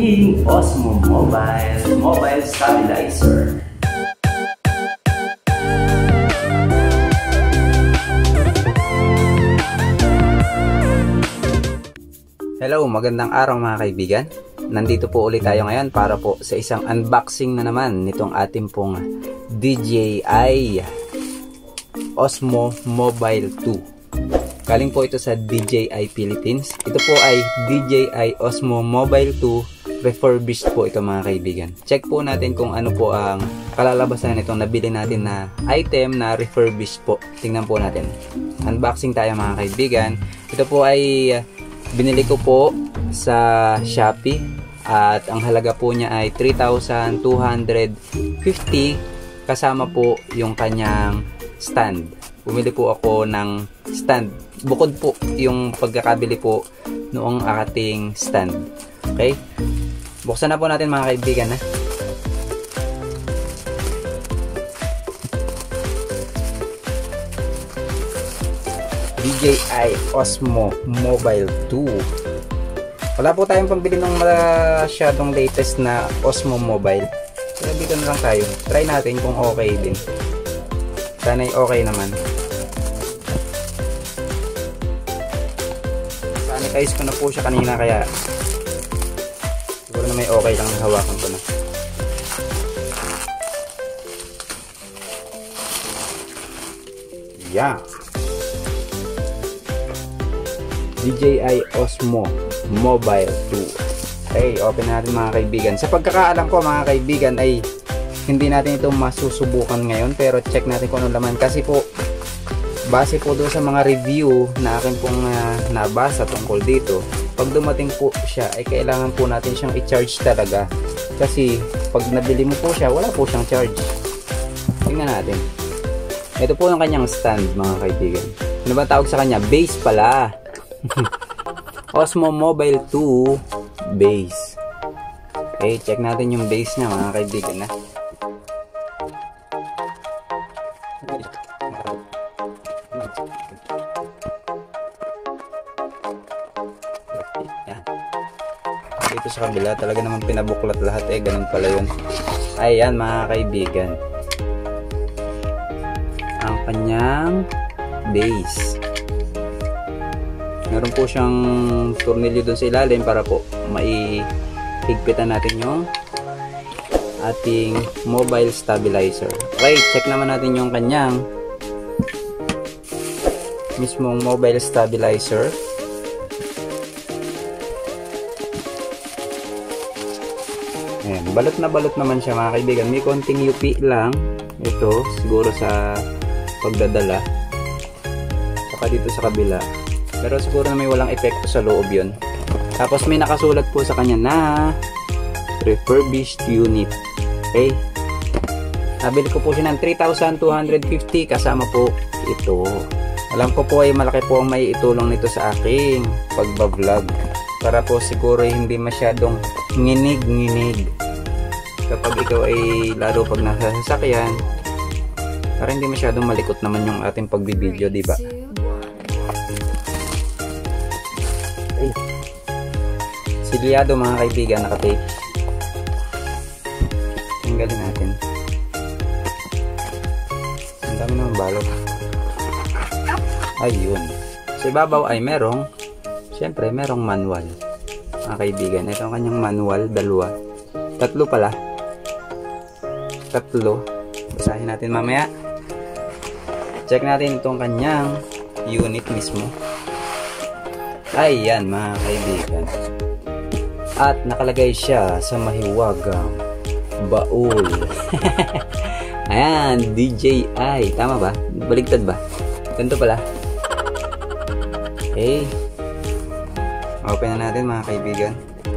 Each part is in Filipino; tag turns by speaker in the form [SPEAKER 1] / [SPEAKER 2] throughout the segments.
[SPEAKER 1] ating Osmo Mobile Stabilizer.
[SPEAKER 2] Hello, magandang araw mga kaibigan. Nandito po ulit tayo ngayon para po sa isang unboxing na naman nitong ating pong DJI Osmo Mobile 2. Galing po ito sa DJI Philippines. Ito po ay DJI Osmo Mobile 2 refurbished po ito mga kaibigan. Check po natin kung ano po ang kalalabasan nitong nabili natin na item na refurbished po. Tingnan po natin. Unboxing tayo mga kaibigan. Ito po ay binili ko po sa Shopee at ang halaga po niya ay 3,250 kasama po yung kanyang stand. Bumili po ako ng stand. Bukod po yung pagkakabili po noong ating stand. Okay? Buksan na po natin mga kaibigan ha. DJI Osmo Mobile 2. Wala po tayong pambili ng masyadong latest na Osmo Mobile. Kaya dito na lang tayo. Try natin kung okay din. Sana'y okay naman. Sanitize ko na po siya kanina kaya siguro na may okay lang na hawakan ko na. Yeah. DJI Osmo Mobile 2. Okay, open natin mga kaibigan. Sa pagkakaalam ko mga kaibigan ay hindi natin ito masusubukan ngayon, pero check natin kung ano laman kasi po base po doon sa mga review na akin pong nabasa tungkol dito. Pag dumating po siya ay kailangan po natin siyang i-charge talaga kasi pag nabili mo po siya wala po siyang charge. Tingnan natin. Ito po yung kanyang stand mga kaibigan. Ano ba tawag sa kanya? Base pala. Osmo Mobile 2 base. Okay, check natin yung base niya mga kaibigan na. Yan. Dito sa kabila talaga naman pinabuklat lahat ganun pala yun. Ayan mga kaibigan. Ang kanyang base. Meron po siyang tornilyo doon sa ilalim para po maihigpitan natin yung ating mobile stabilizer. Okay, check naman natin yung kanyang mismong mobile stabilizer. Ayan, balot na balot naman siya mga kaibigan. May konting yupi lang. Ito, siguro sa pagdadala. Saka dito sa kabila. Pero siguro na may walang epekto sa loob yun. Tapos may nakasulat po sa kanya na refurbished unit. Okay. Nabili ko po siya ng 3,250 kasama po ito. Alam ko po ay malaki po ang may itulong nito sa aking pagbablog. Para po siguro hindi masyadong nginig-nginig. Kapag ikaw ay lalo pag nasa sasakyan. Para hindi masyadong malikot naman yung ating pagbibideo, di ba? Silyado mga kaibigan, nakatape. Tinggalin natin. Ang dami naman balot. Ayun. Sa ibabaw ay merong, syempre merong manual. Mga kaibigan, ito ang kanyang manual, dalawa. Tatlo pala. Tatlo. Basahin natin mamaya. Check natin itong kanyang unit mismo. Ayan mga kaibigan. At nakalagay siya sa mahiwagang baul. Ayan, DJI. Tama ba? Baligtad ba? Ganito pala. Okay. Open na natin mga kaibigan.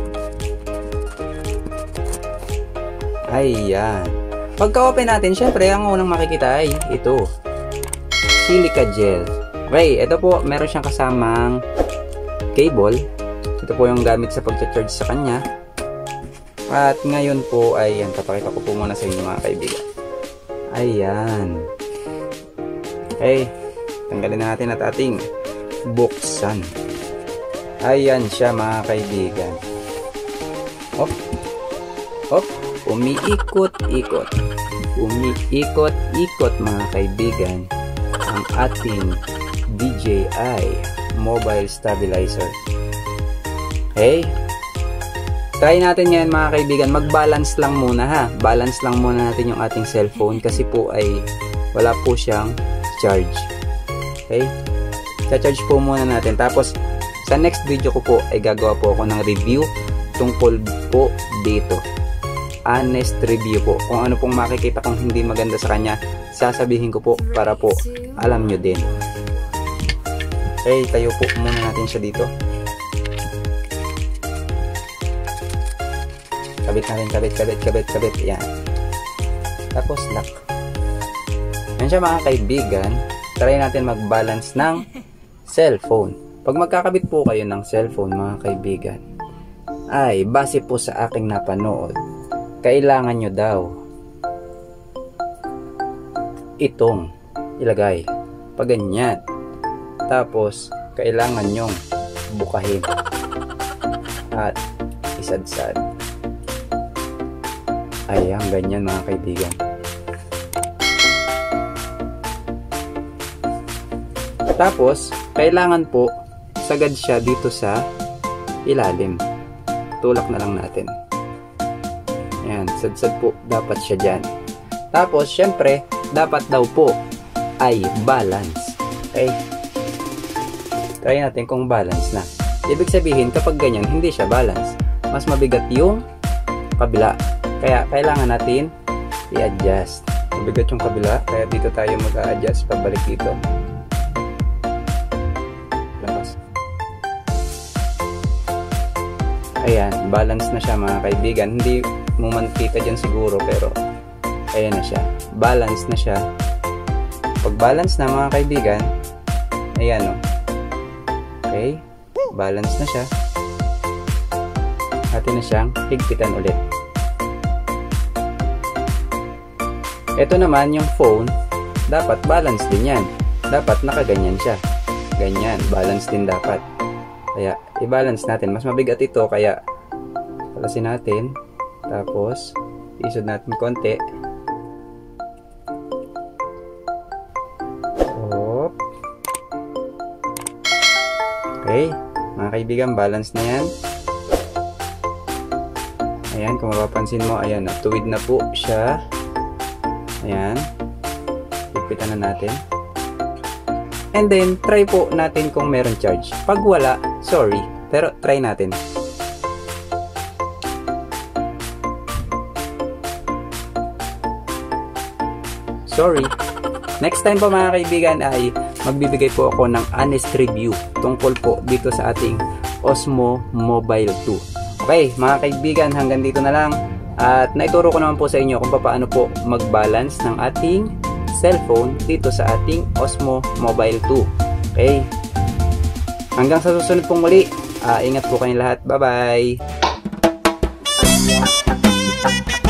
[SPEAKER 2] Ayan. Pagka-open natin, syempre, ang unang makikita ay ito. Silica gel. Okay, ito po, meron siyang kasamang cable. Ito po yung gamit sa pag-charge sa kanya. At ngayon po ay yan, papakita ko po muna sa inyo mga kaibigan. Ayan. Okay, tanggalin na natin at ating buksan. Ayan siya mga kaibigan. Hop. Hop. Umiikot-ikot. Umiikot-ikot mga kaibigan ang ating DJI mobile stabilizer. Okay? Try natin ngayon mga kaibigan, mag-balance lang muna ha. Balance lang muna natin yung ating cellphone kasi po ay wala po siyang charge. Okay? Sa-charge po muna natin. Tapos sa next video ko po ay gagawa po ako ng review tungkol po dito. Honest review po. Kung ano pong makikita kong hindi maganda sa kanya, sasabihin ko po para po alam nyo din. Okay, tayo po muna natin siya dito. Kabit natin, kabit. Yan. Tapos lock. Yan siya mga kaibigan. Try natin mag-balance ng cellphone. Pag magkakabit po kayo ng cellphone mga kaibigan, ay base po sa aking napanood, kailangan nyo daw itong ilagay pag ganyan. Tapos kailangan nyong bukahin at isadsad. Ayan, ganyan mga kaibigan. Tapos kailangan po sagad siya dito sa ilalim. Tulak na lang natin. Ayan, sadsad po dapat siya dyan. Tapos syempre dapat daw po ay balance. Okay, try natin kung balance na. Ibig sabihin kapag ganyan hindi siya balance, mas mabigat yung kabila. Kaya kailangan natin i-adjust. Mabigat yung kabila, kaya dito tayo mag-a-adjust pabalik dito. Labas. Ayan, balance na siya mga kaibigan. Hindi mo man kita dyan siguro, pero ayan na siya. Balance na siya. Pag balance na mga kaibigan, ayan o. Okay, balance na siya. Atin na siyang higpitan ulit. Ito naman yung phone, dapat balance din yan. Dapat nakaganyan siya. Ganyan, balance din dapat. Kaya i-balance natin. Mas mabigat ito kaya palasin natin. Tapos isod natin konti. Hop. Okay, mga kaibigan, balance na yan. Ayan, kung mapapansin mo, ayan, tuwid na po siya. Ayan, higpitan na natin. And then, try po natin kung meron charge. Pag wala, sorry, pero try natin. Sorry. Next time po mga kaibigan ay magbibigay po ako ng honest review tungkol po dito sa ating Osmo Mobile 2. Okay, mga kaibigan, hanggang dito na lang. At naituro ko naman po sa inyo kung paano po mag-balance ng ating cellphone dito sa ating Osmo Mobile 2. Okay? Hanggang sa susunod pong muli, ingat po kayong lahat. Bye-bye!